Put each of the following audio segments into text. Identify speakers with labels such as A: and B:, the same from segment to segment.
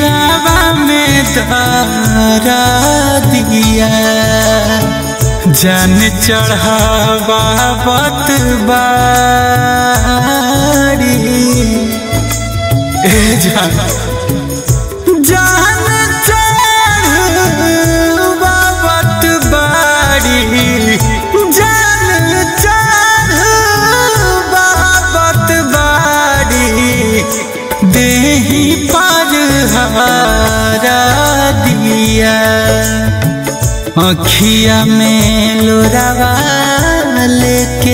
A: दिलावा में दारा दिया जान चढ़ावा बतबारी जान चढ़ावा बतबारी जान चढ़ावा बतबारी देही पर हारा दिया अखिया में लोरावा लेके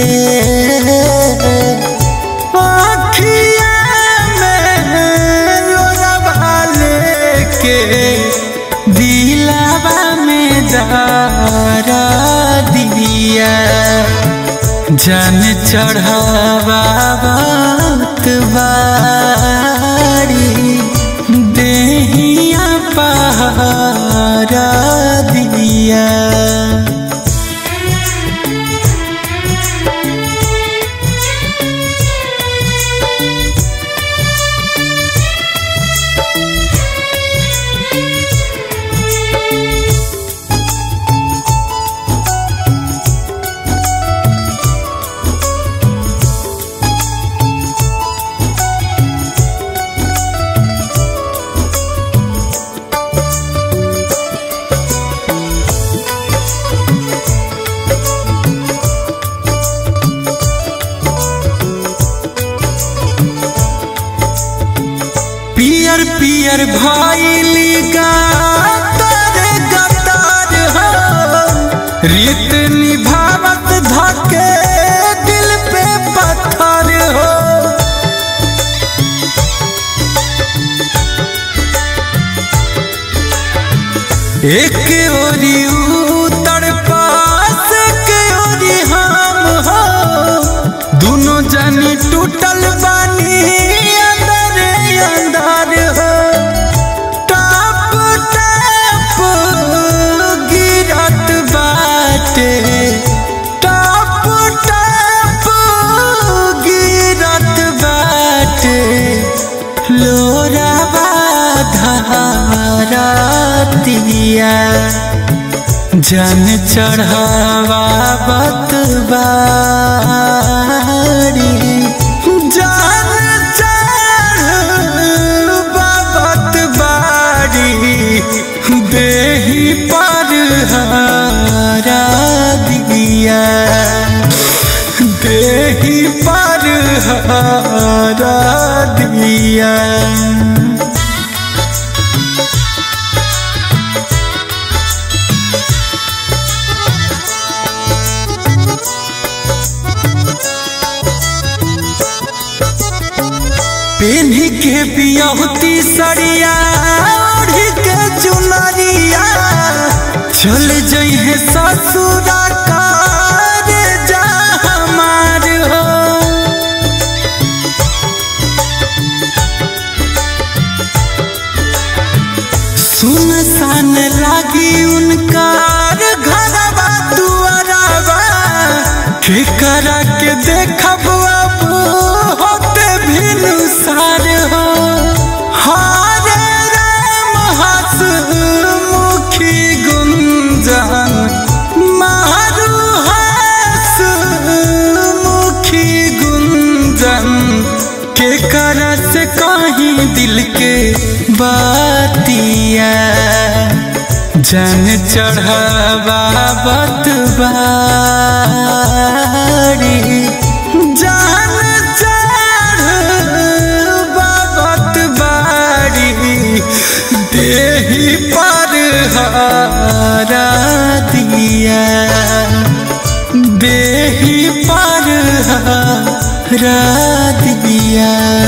A: अखिया में लोरावा लेके दिलावा में दारा दिया जान चढ़ावा बतबारी देहिया पहारा दिया पियर पियर भइली गातर गतार हो रीत निभावत धके दिल पे पत्थर हो एक ओरी उतर पास के ओरी हम हो दोनों जनी टूटल बानी अंदर हो टप टप गिरत बाटे टप टप गिरत बाटे लोरावा धारा दिया जान चढ़ावा बतबारी जान देही पर हारा दिया देही पर हारा दिया पेन्ही के बियाहुती सरिया के चुनरिया चल जइहे ससुरा कार जा हमार हो सुनसान लागी उनकार घरवा दुआरवा के करा के देखब अब होते भिनुसार हो मुखी गुंजन मारू हंस मुखी गुंजन के करस कहीं दिल के बातिया जान चढ़ावा बतबारी जान चढ़ावा बतबारी देही पर हारा दिया देही पर हारा दिया।